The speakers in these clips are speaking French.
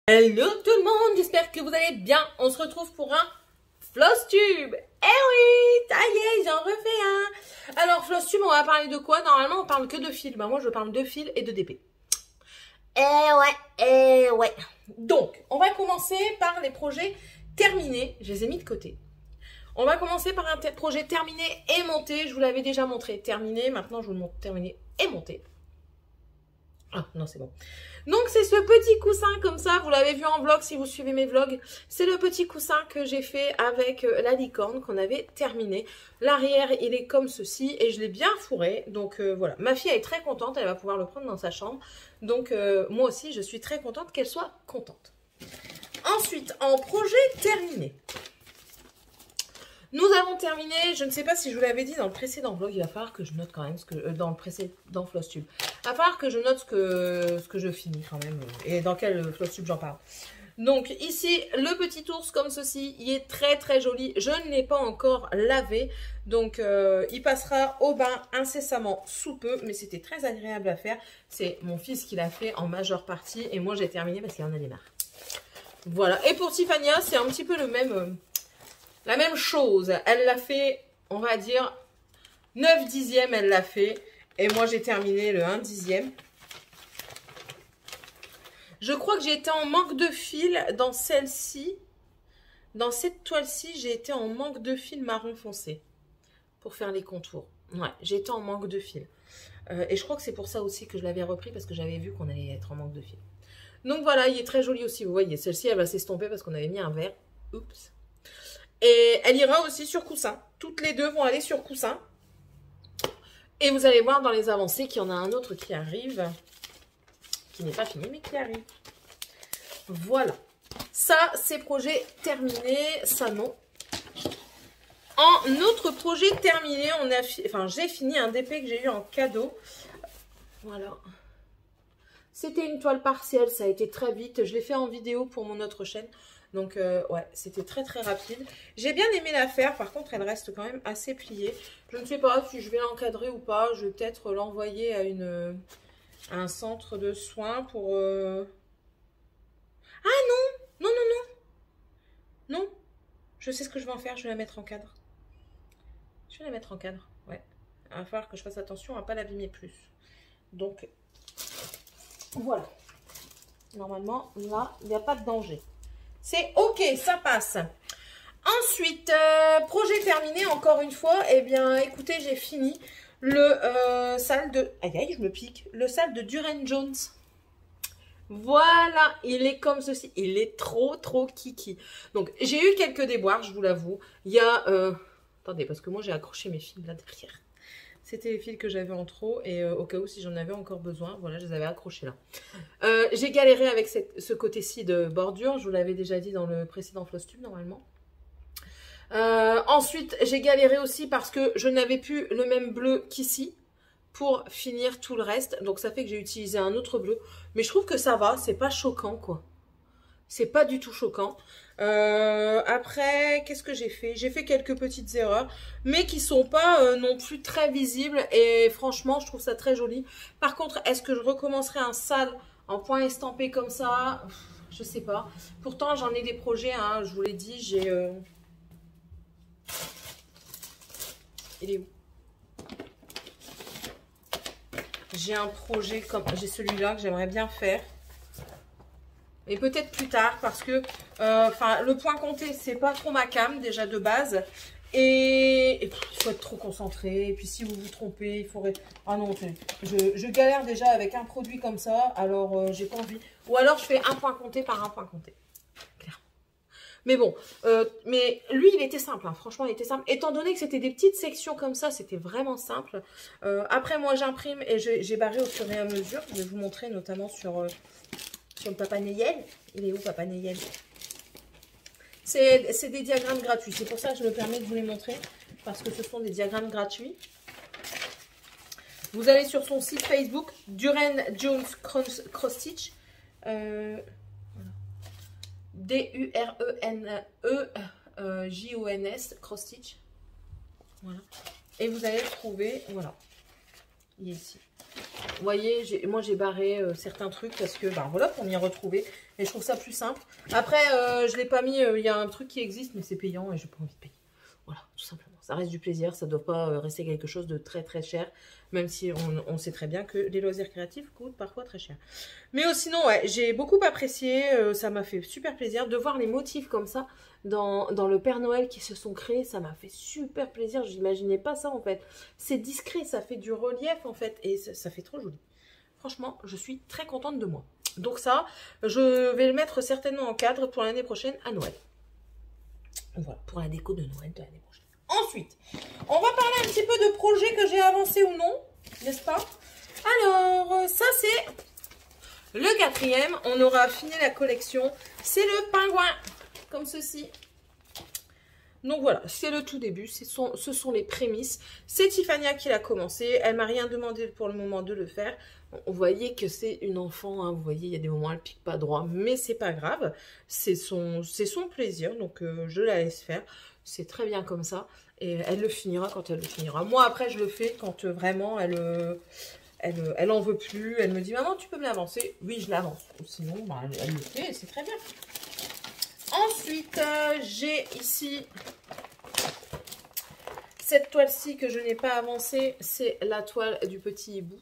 Hello tout le monde, j'espère que vous allez bien. On se retrouve pour un Flosstube. Eh oui, ça y est, j'en refais un. Alors Flosstube, on va parler de quoi? Normalement on parle que de fils. Bah moi je parle de fils et de DP. Eh ouais. Donc on va commencer par les projets terminés. Je les ai mis de côté. On va commencer par un projet terminé et monté. Je vous l'avais déjà montré terminé. Maintenant je vous le montre terminé et monté. Ah non, c'est bon. Donc c'est ce petit coussin comme ça, vous l'avez vu en vlog si vous suivez mes vlogs. C'est le petit coussin que j'ai fait avec la licorne qu'on avait terminé. L'arrière il est comme ceci et je l'ai bien fourré. Donc voilà, ma fille elle est très contente, elle va pouvoir le prendre dans sa chambre. Donc moi aussi je suis très contente qu'elle soit contente. Ensuite, en projet terminé. Nous avons terminé, je ne sais pas si je vous l'avais dit dans le précédent vlog, il va falloir que je note quand même, dans le précédent Flosstube. Il va falloir que je note ce que je finis quand même, et dans quel Flosstube j'en parle. Donc ici, le petit ours comme ceci, il est très très joli. Je ne l'ai pas encore lavé, donc il passera au bain incessamment sous peu, mais c'était très agréable à faire. C'est mon fils qui l'a fait en majeure partie, et moi j'ai terminé parce qu'il en avait marre. Voilà, et pour Tiffania, c'est un petit peu le même... La même chose, elle l'a fait, on va dire, 9 dixièmes, elle l'a fait. Et moi, j'ai terminé le 1 dixième. Je crois que j'ai été en manque de fil dans celle-ci. Dans cette toile-ci, j'ai été en manque de fil marron foncé pour faire les contours. Ouais, j'ai été en manque de fil. Et je crois que c'est pour ça aussi que je l'avais repris parce que j'avais vu qu'on allait être en manque de fil. Donc voilà, il est très joli aussi. Vous voyez, celle-ci, elle va s'estomper parce qu'on avait mis un vert. Oups. Et elle ira aussi sur coussin. Toutes les deux vont aller sur coussin. Et vous allez voir dans les avancées qu'il y en a un autre qui arrive. Qui n'est pas fini, mais qui arrive. Voilà. Ça, c'est projet terminé. Ça, non. En autre projet terminé, j'ai fini un DP que j'ai eu en cadeau. Voilà. C'était une toile partielle. Ça a été très vite. Je l'ai fait en vidéo pour mon autre chaîne. Donc, ouais, c'était très très rapide. J'ai bien aimé la faire. Par contre, elle reste quand même assez pliée. Je ne sais pas si je vais l'encadrer ou pas. Je vais peut-être l'envoyer à un centre de soins pour... Ah non! Non, non, non! Non! Je sais ce que je vais en faire. Je vais la mettre en cadre. Je vais la mettre en cadre, ouais. Il va falloir que je fasse attention à ne pas l'abîmer plus. Donc, voilà. Normalement, là, il n'y a pas de danger. C'est ok, ça passe. Ensuite, projet terminé, encore une fois. Eh bien, écoutez, j'ai fini le salle de... Aïe, aïe, je me pique. Le salle de Duran Jones. Voilà, il est comme ceci. Il est trop, trop kiki. Donc, j'ai eu quelques déboires, je vous l'avoue. Il y a... Attendez, parce que moi, j'ai accroché mes fils là derrière. C'était les fils que j'avais en trop et au cas où si j'en avais encore besoin, voilà, je les avais accrochés là. J'ai galéré avec ce côté-ci de bordure, je vous l'avais déjà dit dans le précédent Flosstube normalement. Ensuite, j'ai galéré aussi parce que je n'avais plus le même bleu qu'ici pour finir tout le reste. Donc ça fait que j'ai utilisé un autre bleu. Mais je trouve que ça va, c'est pas choquant quoi. C'est pas du tout choquant. Après, qu'est-ce que j'ai fait? J'ai fait quelques petites erreurs, mais qui sont pas non plus très visibles. Et franchement, je trouve ça très joli. Par contre, est-ce que je recommencerai un sale en point estampé comme ça? Je sais pas. Pourtant, j'en ai des projets, hein, je vous l'ai dit. J'ai... Il est où? J'ai un projet comme... J'ai celui-là que j'aimerais bien faire. Et peut-être plus tard parce que le point compté c'est pas trop ma came déjà de base et il faut être trop concentré et puis si vous vous trompez il faudrait... Ah non, je galère déjà avec un produit comme ça, alors j'ai pas envie, ou alors je fais un point compté par un point compté, clairement. Mais bon, mais lui il était simple, hein. Franchement il était simple, étant donné que c'était des petites sections comme ça, c'était vraiment simple. Après moi j'imprime et j'ai barré au fur et à mesure, je vais vous montrer notamment sur le Papa Neyel. Il est où Papa Neyel? C'est des diagrammes gratuits. C'est pour ça que je me permets de vous les montrer. Parce que ce sont des diagrammes gratuits. Vous allez sur son site Facebook, Duran Jones Cross Stitch. D-U-R-E-N-E-J-O-N-S Cross Stitch. Voilà. Et vous allez trouver, voilà. Il est ici. Vous voyez, moi j'ai barré certains trucs parce que, ben voilà, pour m'y retrouver. Et je trouve ça plus simple. Après, je l'ai pas mis, il y a un truc qui existe, mais c'est payant et j'ai pas envie de payer. Voilà, tout simplement. Ça reste du plaisir, ça ne doit pas rester quelque chose de très très cher, même si on sait très bien que les loisirs créatifs coûtent parfois très cher. Mais sinon, ouais, j'ai beaucoup apprécié, ça m'a fait super plaisir de voir les motifs comme ça dans le Père Noël qui se sont créés, ça m'a fait super plaisir, je n'imaginais pas ça en fait. C'est discret, ça fait du relief en fait, et ça fait trop joli. Franchement, je suis très contente de moi. Donc ça, je vais le mettre certainement en cadre pour l'année prochaine à Noël. Voilà, pour la déco de Noël de l'année prochaine. Ensuite, on va parler un petit peu de projets que j'ai avancés ou non, n'est-ce pas? Alors, ça c'est le 4e. On aura fini la collection. C'est le pingouin, comme ceci. Donc voilà, c'est le tout début. Ce sont les prémices. C'est Tiffania qui l'a commencé. Elle m'a rien demandé pour le moment de le faire. Vous voyez que c'est une enfant, hein. Vous voyez, il y a des moments où elle pique pas droit, mais c'est pas grave. C'est son plaisir, donc je la laisse faire. C'est très bien comme ça. Et elle le finira quand elle le finira. Moi, après, je le fais quand vraiment elle en veut plus. Elle me dit, maman, tu peux me l'avancer? Oui, je l'avance. Sinon, bah, elle le fait et c'est très bien. Ensuite, j'ai ici cette toile-ci que je n'ai pas avancée. C'est la toile du petit hibou.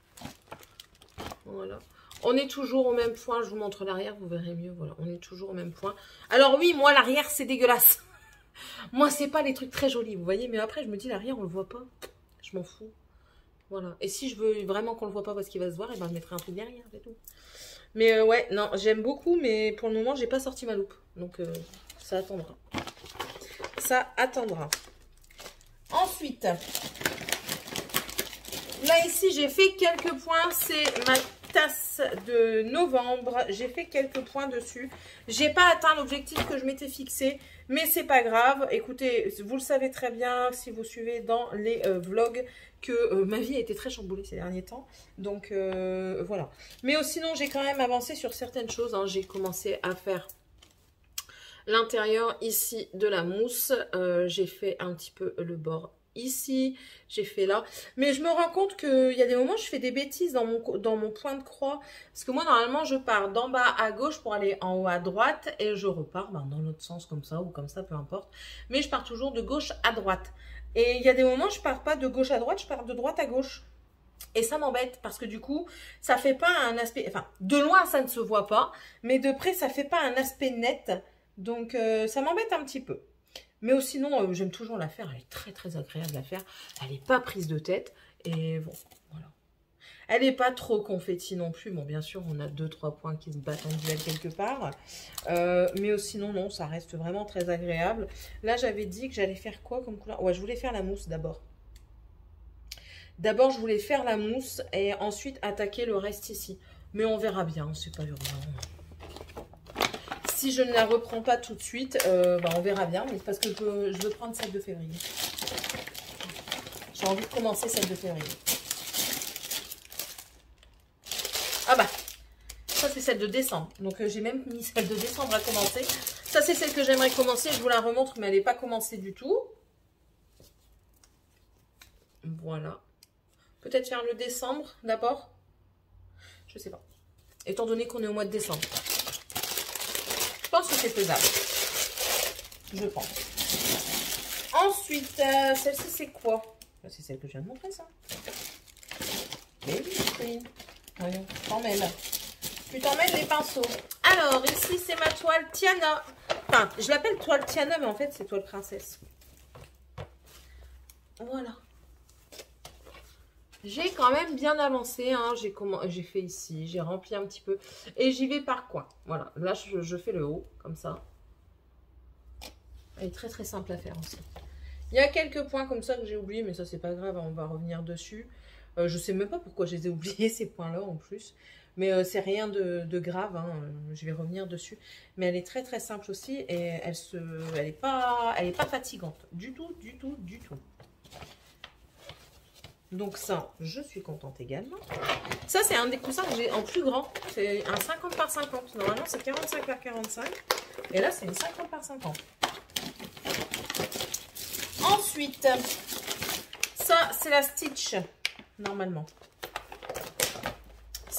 Voilà. On est toujours au même point. Je vous montre l'arrière, vous verrez mieux. Voilà, on est toujours au même point. Alors oui, moi, l'arrière, c'est dégueulasse. Moi, c'est pas les trucs très jolis, vous voyez. Mais après, je me dis, l'arrière, on le voit pas. Je m'en fous. Voilà. Et si je veux vraiment qu'on le voit pas parce qu'il va se voir, et ben, je mettrai un truc derrière, c'est tout. Mais ouais, non, j'aime beaucoup. Mais pour le moment, j'ai pas sorti ma loupe. Donc, ça attendra. Ça attendra. Ensuite, là, ici, j'ai fait quelques points. C'est ma tasse de novembre. J'ai fait quelques points dessus. J'ai pas atteint l'objectif que je m'étais fixé. Mais c'est pas grave. Écoutez, vous le savez très bien si vous suivez dans les vlogs que ma vie a été très chamboulée ces derniers temps. Donc, voilà. Mais sinon, j'ai quand même avancé sur certaines choses. Hein. J'ai commencé à faire l'intérieur ici de la mousse. J'ai fait un petit peu le bord ici, j'ai fait là. Mais je me rends compte qu'il y a des moments où je fais des bêtises dans mon point de croix. Parce que moi, normalement, je pars d'en bas à gauche pour aller en haut à droite. Et je repars dans l'autre sens comme ça ou comme ça, peu importe. Mais je pars toujours de gauche à droite. Et il y a des moments où je pars pas de gauche à droite, je pars de droite à gauche. Et ça m'embête parce que du coup, ça fait pas un aspect... Enfin, de loin, ça ne se voit pas. Mais de près, ça fait pas un aspect net. Donc, ça m'embête un petit peu. Mais sinon, j'aime toujours la faire. Elle est très, très agréable à faire. Elle n'est pas prise de tête. Et bon, voilà. Elle n'est pas trop confetti non plus. Bon, bien sûr, on a 2-3 points qui se battent en duel quelque part. Mais sinon, non, ça reste vraiment très agréable. Là, j'avais dit que j'allais faire quoi comme couleur? Ouais, je voulais faire la mousse d'abord. D'abord, je voulais faire la mousse et ensuite attaquer le reste ici. Mais on verra bien, c'est pas urgent. Si je ne la reprends pas tout de suite, bah on verra bien. Mais parce que je veux prendre celle de février. J'ai envie de commencer celle de février. Ah bah, ça c'est celle de décembre. Donc j'ai même mis celle de décembre à commencer. Ça c'est celle que j'aimerais commencer. Je vous la remontre, mais elle n'est pas commencée du tout. Voilà. Peut-être faire le décembre d'abord. Je sais pas. Étant donné qu'on est au mois de décembre. Je pense que c'est faisable. Je pense. Ensuite, celle-ci, c'est quoi? C'est celle que je viens de montrer, ça. Baby Screen. Voyons, tu t'en mêles. Tu t'en mêles les pinceaux. Alors, ici, c'est ma toile Tiana. Enfin, je l'appelle toile Tiana, mais en fait, c'est toile princesse. Voilà. J'ai quand même bien avancé, hein. J'ai fait ici, j'ai rempli un petit peu. Et j'y vais par coin. Voilà, là je fais le haut, comme ça. Elle est très très simple à faire aussi. Il y a quelques points comme ça que j'ai oubliés, mais ça c'est pas grave, on va revenir dessus. Je sais même pas pourquoi je les ai oubliés, ces points-là en plus. Mais c'est rien de grave, hein. Je vais revenir dessus. Mais elle est très très simple aussi et elle est pas fatigante. Du tout, du tout, du tout. Donc ça, je suis contente également. Ça, c'est un des coussins que j'ai en plus grand. C'est un 50 par 50. Normalement, c'est 45 par 45. Et là, c'est une 50 par 50. Ensuite, ça, c'est la Stitch, normalement.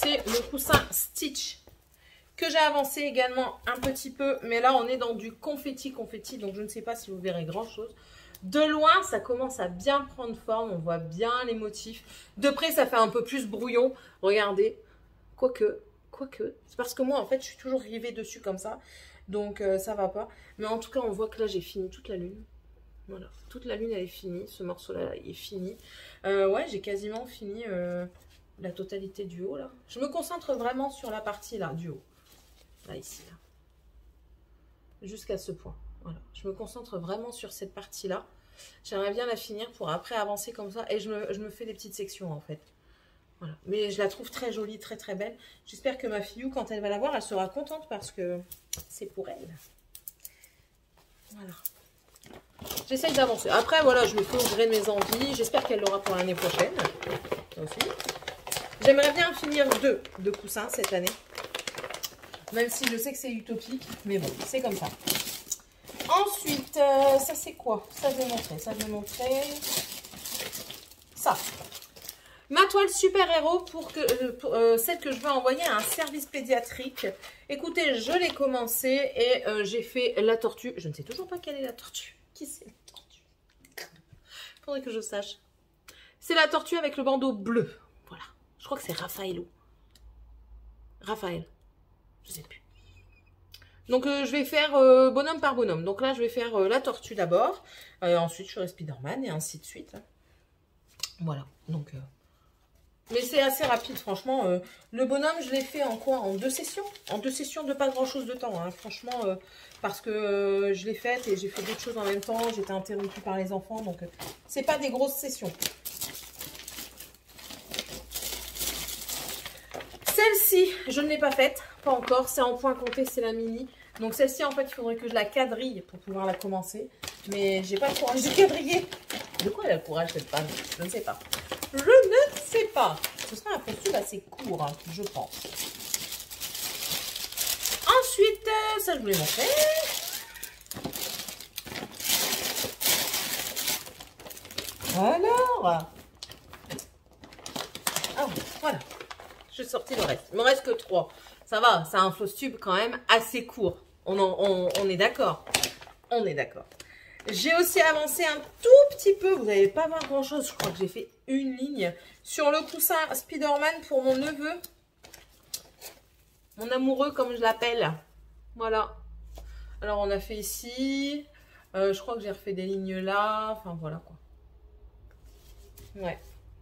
c'est le coussin Stitch que j'ai avancé également un petit peu. Mais là, on est dans du confetti, donc je ne sais pas si vous verrez grand-chose. De loin, ça commence à bien prendre forme. On voit bien les motifs. De près, ça fait un peu plus brouillon. Regardez. Quoique. C'est parce que moi, en fait, je suis toujours rivée dessus comme ça. Donc, ça va pas. Mais en tout cas, on voit que là, j'ai fini toute la lune. Voilà. Toute la lune, elle est finie. Ce morceau-là, il est fini. Ouais, j'ai quasiment fini la totalité du haut, là. Je me concentre vraiment sur la partie, là, du haut. Là, ici, là. Jusqu'à ce point. Voilà. Je me concentre vraiment sur cette partie-là. J'aimerais bien la finir pour après avancer comme ça. Et je me fais des petites sections, en fait. Voilà. Mais je la trouve très jolie, très très belle. J'espère que ma fillou, quand elle va la voir, elle sera contente parce que c'est pour elle. Voilà. J'essaye d'avancer. Après, voilà, je me fais au gré de mes envies. J'espère qu'elle l'aura pour l'année prochaine. Ça aussi. J'aimerais bien finir deux coussins cette année. Même si je sais que c'est utopique. Mais bon, c'est comme ça. Ensuite, ça c'est quoi? Ça je vais montrer. Ça. Ma toile super-héros pour celle que je vais envoyer à un service pédiatrique. Écoutez, je l'ai commencé et j'ai fait la tortue. Je ne sais toujours pas quelle est la tortue. Qui c'est la tortue? Faudrait que je sache. C'est la tortue avec le bandeau bleu. Voilà. Je crois que c'est Raphaël. Je sais plus. Donc, je vais faire bonhomme par bonhomme. Donc là, je vais faire la tortue d'abord. Ensuite, je ferai Spider-Man et ainsi de suite. Voilà. Donc, mais c'est assez rapide, franchement. Le bonhomme, je l'ai fait en quoi? En 2 sessions. En 2 sessions de pas grand-chose de temps. Hein. Franchement, parce que je l'ai faite et j'ai fait d'autres choses en même temps. J'étais interrompue par les enfants. Donc, c'est pas des grosses sessions. Celle-ci, je ne l'ai pas faite. Pas encore. C'est en point compté, c'est la mini. Donc, celle-ci, en fait, il faudrait que je la quadrille pour pouvoir la commencer. Mais j'ai pas le courage de quadriller. De quoi elle a le courage, cette femme? Je ne sais pas. Je ne sais pas. Ce sera un costume assez court, hein, je pense. Ensuite, ça je vous l'ai montré. Alors. Ah, voilà. Je suis sorti le reste. Il ne me reste que 3. Ça va, c'est un fausse tube quand même assez court. On est d'accord. On est d'accord. J'ai aussi avancé un tout petit peu, vous n'allez pas voir grand chose, je crois que j'ai fait une ligne sur le coussin Spider-Man pour mon neveu, mon amoureux comme je l'appelle. Voilà. Alors on a fait ici, je crois que j'ai refait des lignes là, enfin voilà quoi. Ouais.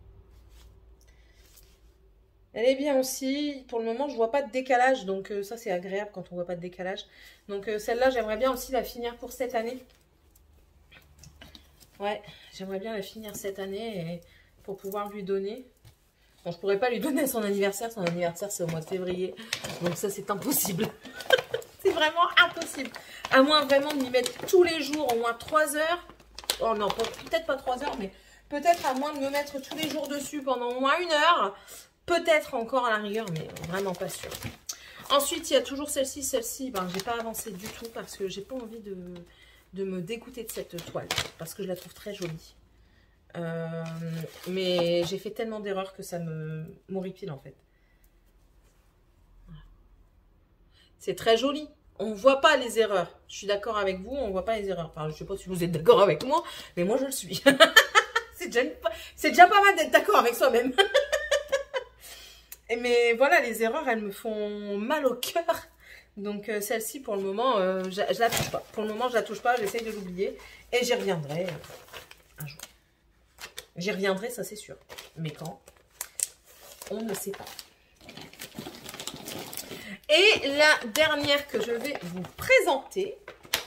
Elle est bien aussi, pour le moment je vois pas de décalage, donc ça c'est agréable quand on voit pas de décalage. Donc celle-là j'aimerais bien aussi la finir pour cette année. Ouais, j'aimerais bien la finir cette année et pour pouvoir lui donner. Bon, je pourrais pas lui donner à son anniversaire c'est au mois de février. Donc ça c'est impossible. C'est vraiment impossible. À moins vraiment de m'y mettre tous les jours au moins 3 heures. Oh non, peut-être pas 3 heures, mais peut-être à moins de me mettre tous les jours dessus pendant au moins 1 heure. Peut-être encore à la rigueur, mais vraiment pas sûr. Ensuite, il y a toujours celle-ci. Celle-ci, ben, j'ai pas avancé du tout parce que j'ai pas envie de me dégoûter de cette toile parce que je la trouve très jolie. Mais j'ai fait tellement d'erreurs que ça m'horripile en fait. Voilà. C'est très joli. On ne voit pas les erreurs. Je suis d'accord avec vous, on ne voit pas les erreurs. Enfin, je ne sais pas si vous êtes d'accord avec moi, mais moi je le suis. C'est déjà pas mal d'être d'accord avec soi-même. Mais voilà, les erreurs, elles me font mal au cœur. Donc celle-ci, pour le moment, je la touche pas. Pour le moment, je la touche pas, j'essaye de l'oublier. Et j'y reviendrai un jour. J'y reviendrai, ça c'est sûr. Mais quand? On ne sait pas. Et la dernière que je vais vous présenter.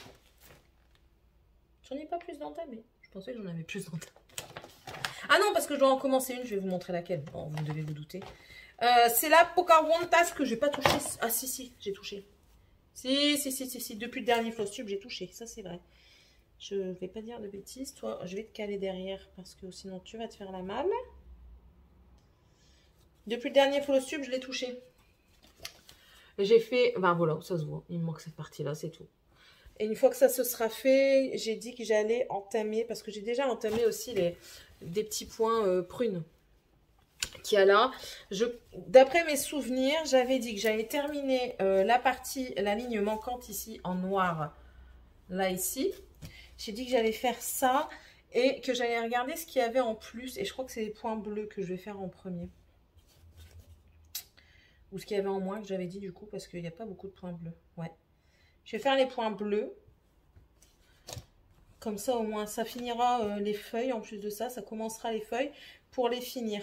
J'en ai pas plus d'entamé. Je pensais que j'en avais plus d'entamé. Ah non, parce que je dois en commencer une, je vais vous montrer laquelle. Bon, vous devez vous douter. C'est la Pocahontas que j'ai pas touché. Ah si, j'ai touché. Si. Depuis le dernier floss tube, j'ai touché. Ça, c'est vrai. Je vais pas dire de bêtises. Toi, je vais te caler derrière parce que sinon, tu vas te faire la malle. Depuis le dernier floss tube, je l'ai touché. J'ai fait... Ben voilà, ça se voit. Il me manque cette partie-là, c'est tout. Et une fois que ça se sera fait, j'ai dit que j'allais entamer. Parce que j'ai déjà entamé aussi des petits points prunes. qu'il y a là. D'après mes souvenirs, j'avais dit que j'allais terminer la ligne manquante ici en noir, là ici. J'ai dit que j'allais faire ça et que j'allais regarder ce qu'il y avait en plus. Et je crois que c'est les points bleus que je vais faire en premier. Ou ce qu'il y avait en moins que j'avais dit du coup, parce qu'il n'y a pas beaucoup de points bleus. Ouais. Je vais faire les points bleus. Comme ça, au moins, ça finira les feuilles. En plus de ça, ça commencera les feuilles pour les finir.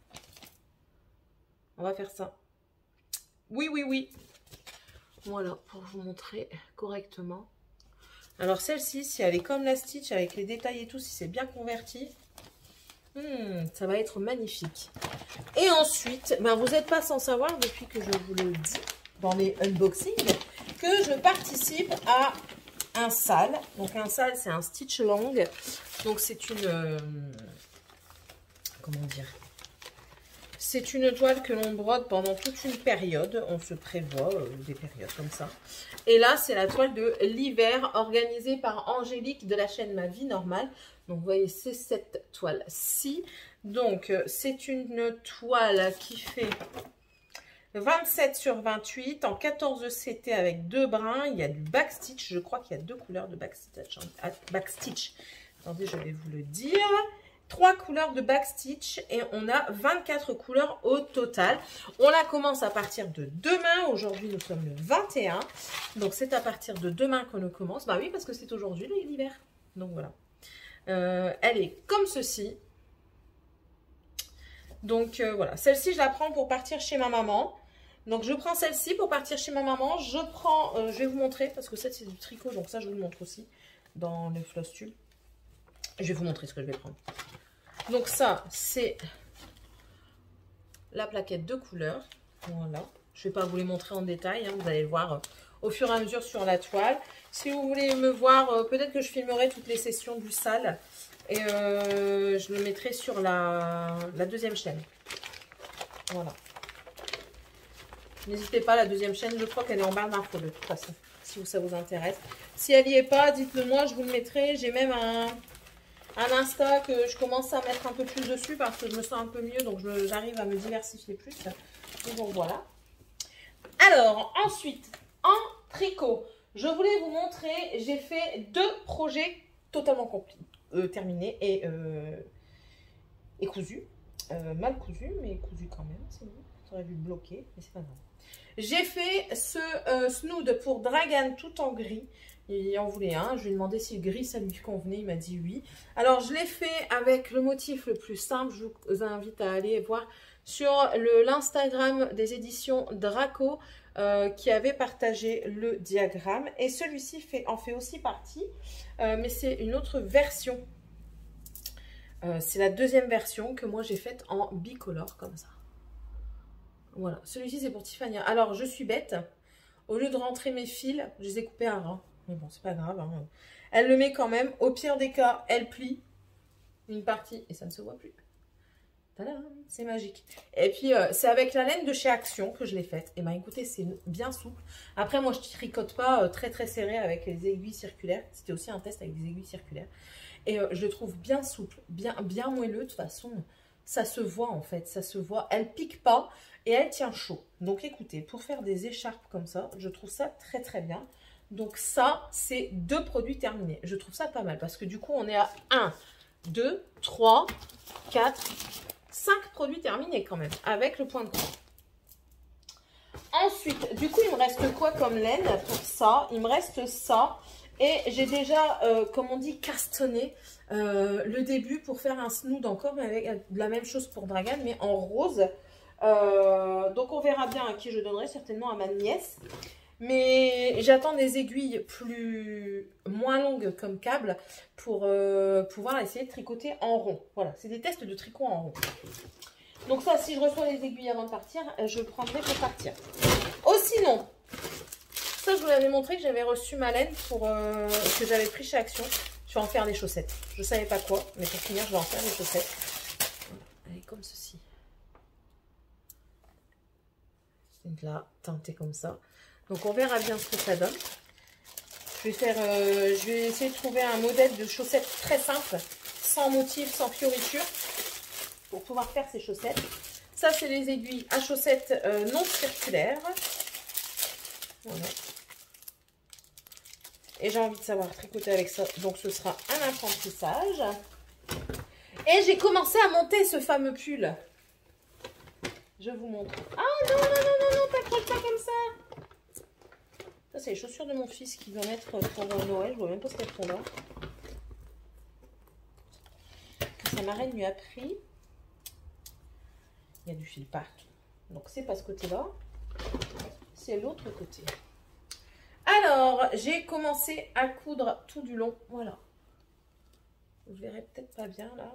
On va faire ça. Oui, oui, oui. Voilà, pour vous montrer correctement. Alors, celle-ci, si elle est comme la Stitch, avec les détails et tout, si c'est bien converti, ça va être magnifique. Et ensuite, ben, vous n'êtes pas sans savoir, depuis que je vous le dis, dans les unboxings, que je participe à un sale. Donc, un sale, c'est un Stitch Lang. Donc, c'est une... comment dire ? C'est une toile que l'on brode pendant toute une période. On se prévoit des périodes comme ça. Et là, c'est la toile de l'hiver organisée par Angélique de la chaîne Ma Vie Normale. Donc, vous voyez, c'est cette toile-ci. Donc, c'est une toile qui fait 27 sur 28 en 14 CT avec 2 brins. Il y a du backstitch. Je crois qu'il y a 2 couleurs de backstitch. Attendez, je vais vous le dire. 3 couleurs de backstitch et on a 24 couleurs au total. On la commence à partir de demain. Aujourd'hui, nous sommes le 21. Donc, c'est à partir de demain qu'on le commence. Bah oui, parce que c'est aujourd'hui l'hiver. Donc, voilà. Elle est comme ceci. Donc, voilà. Celle-ci, je la prends pour partir chez ma maman. Donc, je prends celle-ci pour partir chez ma maman. Je prends, je vais vous montrer parce que ça, c'est du tricot. Donc, ça, je vous le montre aussi dans le floss tube. Je vais vous montrer ce que je vais prendre. Donc ça, c'est la plaquette de couleurs. Voilà. Je ne vais pas vous les montrer en détail. Hein. Vous allez le voir au fur et à mesure sur la toile. Si vous voulez me voir, peut-être que je filmerai toutes les sessions du sale. Et je le mettrai sur la deuxième chaîne. Voilà. N'hésitez pas, la deuxième chaîne, je crois qu'elle est en barre d'infos de toute façon. Si ça vous intéresse. Si elle n'y est pas, dites-le moi, je vous le mettrai. J'ai même un Insta que je commence à mettre un peu plus dessus parce que je me sens un peu mieux, donc j'arrive à me diversifier plus. Donc voilà. Alors, ensuite, en tricot, je voulais vous montrer, j'ai fait 2 projets totalement terminés et cousus. Mal cousus, mais cousus quand même, c'est bon. Ça aurait dû bloquer, mais c'est pas grave. J'ai fait ce snood pour Dragan tout en gris. Il en voulait un. Je lui ai demandé si le gris ça lui convenait. Il m'a dit oui. Alors je l'ai fait avec le motif le plus simple. Je vous invite à aller voir sur l'Instagram des éditions Draco qui avait partagé le diagramme. Et celui-ci en fait aussi partie. Mais c'est une autre version. C'est la deuxième version que moi j'ai faite en bicolore comme ça. Voilà. Celui-ci c'est pour Tiffany. Alors je suis bête. Au lieu de rentrer mes fils, je les ai coupés à ras. Mais bon, c'est pas grave. Hein. Elle le met quand même. Au pire des cas, elle plie une partie et ça ne se voit plus. Tadam, c'est magique. Et puis, c'est avec la laine de chez Action que je l'ai faite. Et bien, écoutez, c'est bien souple. Après, moi, je ne tricote pas très, très serré avec les aiguilles circulaires. C'était aussi un test avec des aiguilles circulaires. Et je le trouve bien souple, bien moelleux. De toute façon, ça se voit, en fait. Ça se voit. Elle pique pas et elle tient chaud. Donc, écoutez, pour faire des écharpes comme ça, je trouve ça très, très bien. Donc ça, c'est 2 produits terminés. Je trouve ça pas mal parce que du coup, on est à 1, 2, 3, 4, 5 produits terminés quand même avec le point de croix. Ensuite, du coup, il me reste quoi comme laine pour ça? Il me reste ça. Et j'ai déjà, comme on dit, castonné le début pour faire un snood encore avec la même chose pour Dragan, mais en rose. Donc, on verra bien à qui je donnerai, certainement à ma nièce. Mais j'attends des aiguilles moins longues comme câble pour pouvoir essayer de tricoter en rond. Voilà, c'est des tests de tricot en rond. Donc ça, si je reçois les aiguilles avant de partir, je prendrai pour partir. Oh, sinon, ça je vous l'avais montré que j'avais reçu ma laine que j'avais pris chez Action. Je vais en faire des chaussettes. Je ne savais pas quoi, mais pour finir, je vais en faire des chaussettes. Voilà, elle est comme ceci. C'est là, teintée comme ça. Donc, on verra bien ce que ça donne. Je vais essayer de trouver un modèle de chaussettes très simple, sans motif, sans fioriture, pour pouvoir faire ces chaussettes. Ça, c'est les aiguilles à chaussettes non circulaires. Voilà. Et j'ai envie de savoir tricoter avec ça. Donc, ce sera un apprentissage. Et j'ai commencé à monter ce fameux pull. Je vous montre. Ah non, non, non, non, non, t'accroches pas comme ça. Ça, c'est les chaussures de mon fils qui vont mettre pendant Noël. Je vois même pas ce qu'elles font là. Sa marraine lui a pris. Il y a du fil partout. Donc, c'est pas ce côté-là. C'est l'autre côté. Alors, j'ai commencé à coudre tout du long. Voilà. Vous verrez peut-être pas bien là.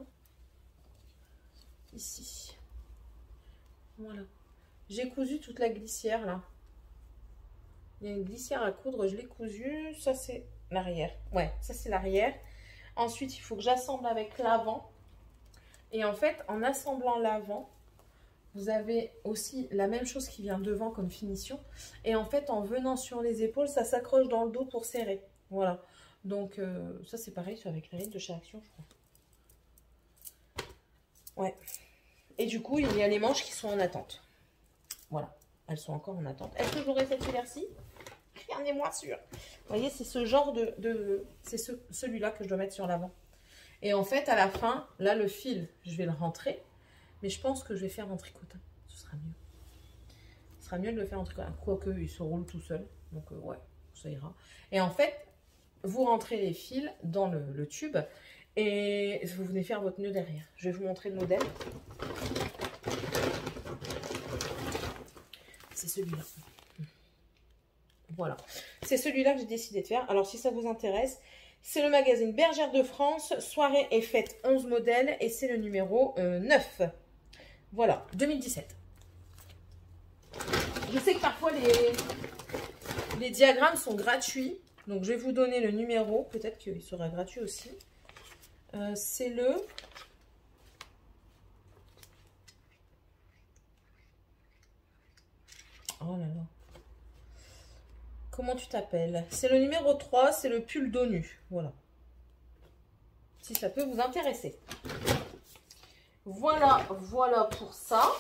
Ici. Voilà. J'ai cousu toute la glissière là. Il y a une glissière à coudre. Je l'ai cousue. Ça, c'est l'arrière. Ouais, ça, c'est l'arrière. Ensuite, il faut que j'assemble avec l'avant. Et en fait, en assemblant l'avant, vous avez aussi la même chose qui vient devant comme finition. Et en fait, en venant sur les épaules, ça s'accroche dans le dos pour serrer. Voilà. Donc, ça, c'est pareil, c'est avec les rides de chez Action, je crois. Ouais. Et du coup, il y a les manches qui sont en attente. Voilà. Elles sont encore en attente. Est-ce que j'aurai cette couleur-ci? Regardez-moi sûr. Vous voyez, c'est ce genre c'est celui-là que je dois mettre sur l'avant. Et en fait, à la fin, là, le fil, je vais le rentrer. Mais je pense que je vais faire en tricotant. Ce sera mieux. Ce sera mieux de le faire en tricotant. Quoique, il se roule tout seul. Donc, ouais, ça ira. Et en fait, vous rentrez les fils dans le tube. Et vous venez faire votre nœud derrière. Je vais vous montrer le modèle. C'est celui-là. Voilà. C'est celui-là que j'ai décidé de faire. Alors, si ça vous intéresse, c'est le magazine Bergère de France. Soirée et fête 11 modèles. Et c'est le numéro 9. Voilà, 2017. Je sais que parfois les diagrammes sont gratuits. Donc, je vais vous donner le numéro. Peut-être qu'il sera gratuit aussi. C'est le... Oh là là. Comment tu t'appelles? C'est le numéro 3. C'est le pull dos nu. Voilà. Si ça peut vous intéresser. Voilà, voilà pour ça.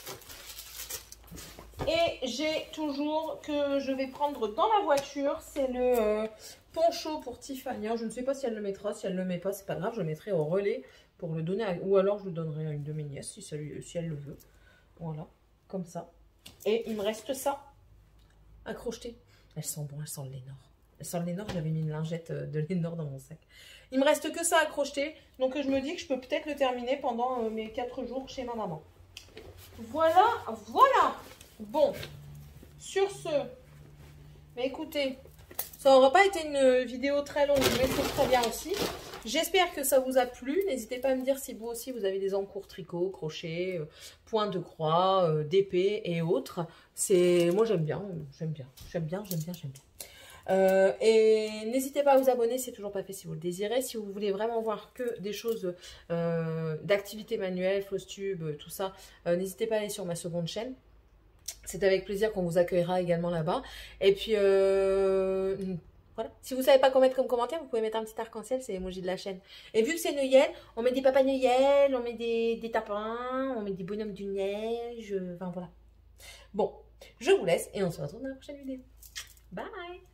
Et j'ai toujours que je vais prendre dans la voiture, c'est le poncho pour Tiffany. Je ne sais pas si elle le mettra, si elle ne le met pas, c'est pas grave, je le mettrai au relais pour le donner, ou alors je le donnerai à une de mes nièces si elle le veut. Voilà, comme ça. Et il me reste ça à crocheter. Elles sont bonnes, elles sentent le Lénore. Elles sentent le Lénore, j'avais mis une lingette de Lénore dans mon sac. Il me reste que ça à crocheter, donc je me dis que je peux peut-être le terminer pendant mes 4 jours chez ma maman. Voilà, voilà. Bon, sur ce, mais écoutez, ça n'aura pas été une vidéo très longue, mais c'est très bien aussi. J'espère que ça vous a plu. N'hésitez pas à me dire si vous aussi vous avez des encours tricot, crochet, point de croix, d'épée et autres. Moi j'aime bien, j'aime bien. Et n'hésitez pas à vous abonner, c'est toujours pas fait si vous le désirez. Si vous voulez vraiment voir que des choses d'activité manuelle, fausse tube, tout ça, n'hésitez pas à aller sur ma seconde chaîne. C'est avec plaisir qu'on vous accueillera également là-bas. Et puis, voilà. Si vous ne savez pas quoi mettre comme commentaire, vous pouvez mettre un petit arc-en-ciel, c'est l'emoji de la chaîne. Et vu que c'est Noël, on met des papas Noël, on met des tapins, on met des bonhommes du neige. Enfin, voilà. Bon, je vous laisse et on se retrouve dans la prochaine vidéo. Bye!